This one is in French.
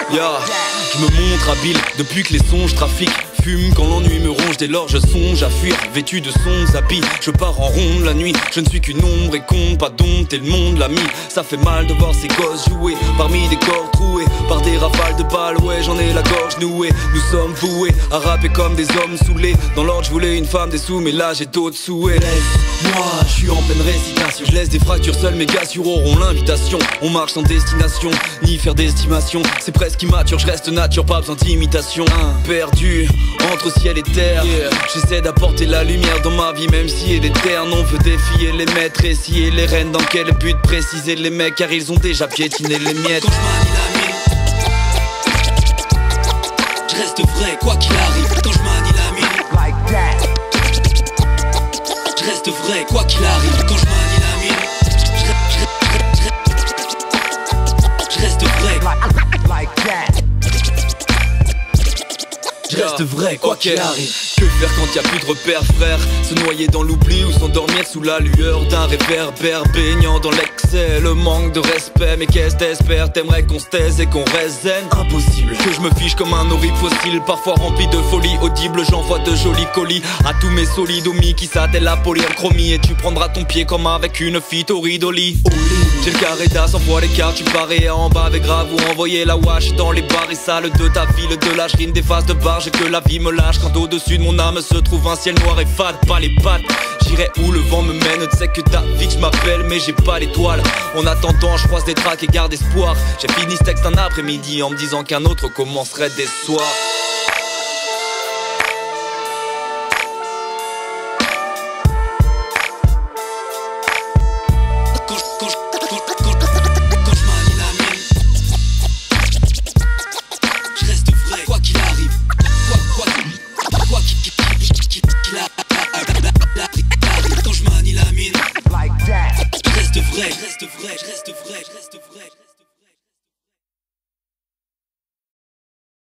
Yeah, je me montre habile depuis que les songes trafiquent. Fume quand l'ennui me ronge, dès lors je songe à fuir. Vêtu de sondes habits, je pars en ronde la nuit. Je ne suis qu'une ombre et compte pas dompter le monde l'ami. Ça fait mal de voir ces gosses jouer parmi des corps troués par des rafales de balles, ouais j'en ai la gorge nouée. Nous sommes voués à rapper comme des hommes saoulés. Dans l'ordre je voulais une femme des sous, mais là j'ai d'autres souhaits. Laisse-moi, je suis en pleine récitation. Je laisse des fractures, seuls mes gars auront l'invitation. On marche sans destination, ni faire d'estimation. C'est presque immature, je reste nature, pas besoin d'imitation. Perdu entre ciel et terre, yeah. J'essaie d'apporter la lumière dans ma vie, même si elle est terne. On veut défier les maîtres, essayer les reines. Dans quel but préciser les mecs, car ils ont déjà piétiné les miettes. Quand je manie la mine, je reste vrai quoi qu'il arrive. Quand je manie la mine, je reste vrai quoi qu'il arrive. Quand je manie la mine, je reste vrai je reste vrai quoi qu'il arrive. Que faire quand y a plus de repères frère? Se noyer dans l'oubli ou s'endormir sous la lueur d'un réverbère. Baignant dans l'excès, le manque de respect. Mais qu'est-ce t'espères? T'aimerais qu'on se taise et qu'on reste zen? Impossible que je me fiche comme un horrible fossile, parfois rempli de folie audible. J'envoie de jolis colis à tous mes solidomies qui s'attellent à polir le chromie. Et tu prendras ton pied comme avec une fite au ridoli. J'ai le carré d'as, envoie les cartes, tu parais en bas avec grave ou envoyer la wash dans les bars et salles de ta ville. De l'âge rime des faces de barge et que la vie me lâche. Quand au-dessus de mon âme se trouve un ciel noir et fade, pas les pattes. J'irai où le vent me mène, tu sais que ta vie je m'appelle mais j'ai pas l'étoile. En attendant je croise des tracks et garde espoir. J'ai fini ce texte un après-midi en me disant qu'un autre commencerait dès ce soir.